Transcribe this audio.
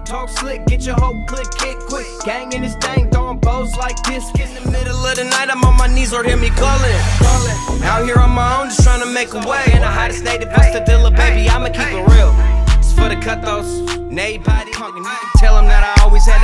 Talk slick, get your whole click hit quick. Gang in this thing, throwing bows like this. In the middle of the night, I'm on my knees, Lord, hear me calling. Out here on my own, just trying to make a way. In the hottest native, what's the dealer, baby? I'ma keep it real. It's for the cutthroats, everybody. Tell them that I always have